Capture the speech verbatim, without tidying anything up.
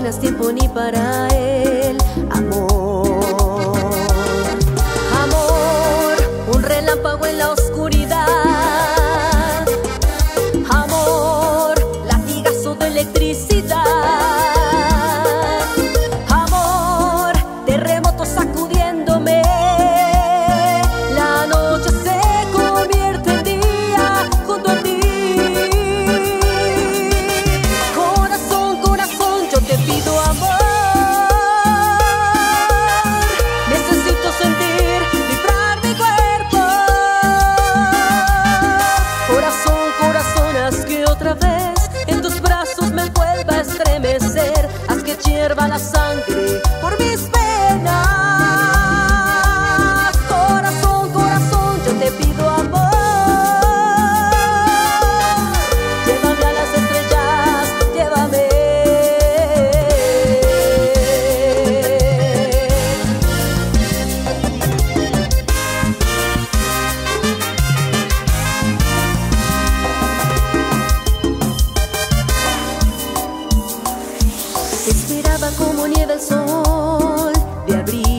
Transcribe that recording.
tienes tiempo ni para él. Amor, amor, un relámpago en la oscuridad. Amor, latigazo de electricidad. Amor, terremoto sacudiéndome. La noche se convierte en día junto a ti. Corazón, corazón, yo te pido amor. Necesito sentir vibrar mi cuerpo. Corazón, corazón, haz que otra vez en tus brazos me vuelva a estremecer. Haz que hierva la sangre por mis penas. Corazón, corazón, yo te pido amor. Llévame a las estrellas, llévame. Esperaba como nieve el sol de abril.